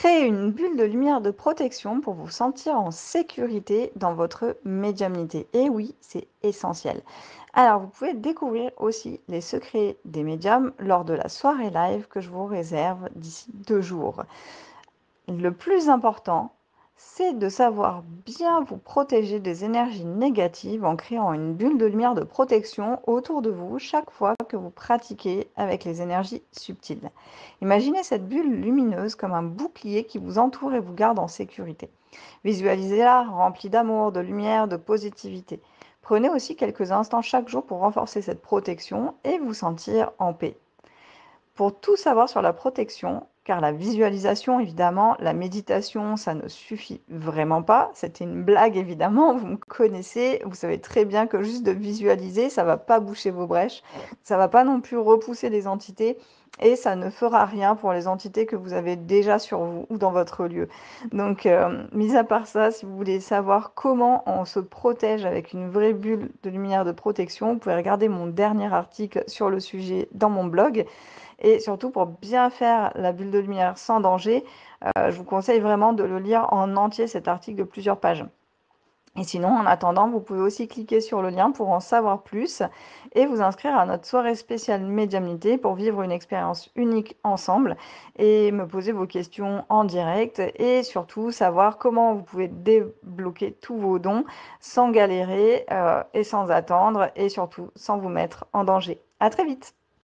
Créez une bulle de lumière de protection pour vous sentir en sécurité dans votre médiumnité. Et oui, c'est essentiel. Alors, vous pouvez découvrir aussi les secrets des médiums lors de la soirée live que je vous réserve d'ici 2 jours. Le plus important, c'est de savoir bien vous protéger des énergies négatives en créant une bulle de lumière de protection autour de vous chaque fois que vous pratiquez avec les énergies subtiles. Imaginez cette bulle lumineuse comme un bouclier qui vous entoure et vous garde en sécurité. Visualisez-la remplie d'amour, de lumière, de positivité. Prenez aussi quelques instants chaque jour pour renforcer cette protection et vous sentir en paix. Pour tout savoir sur la protection, car la visualisation, évidemment, la méditation, ça ne suffit vraiment pas. C'était une blague, évidemment, vous me connaissez, vous savez très bien que juste de visualiser, ça va pas boucher vos brèches, ça va pas non plus repousser les entités, et ça ne fera rien pour les entités que vous avez déjà sur vous ou dans votre lieu. Donc, mis à part ça, si vous voulez savoir comment on se protège avec une vraie bulle de lumière de protection, vous pouvez regarder mon dernier article sur le sujet dans mon blog. Et surtout, pour bien faire la bulle de lumière sans danger, je vous conseille vraiment de le lire en entier, cet article de plusieurs pages. Et sinon, en attendant, vous pouvez aussi cliquer sur le lien pour en savoir plus et vous inscrire à notre soirée spéciale médiumnité pour vivre une expérience unique ensemble et me poser vos questions en direct et surtout savoir comment vous pouvez débloquer tous vos dons sans galérer et sans attendre et surtout sans vous mettre en danger. À très vite!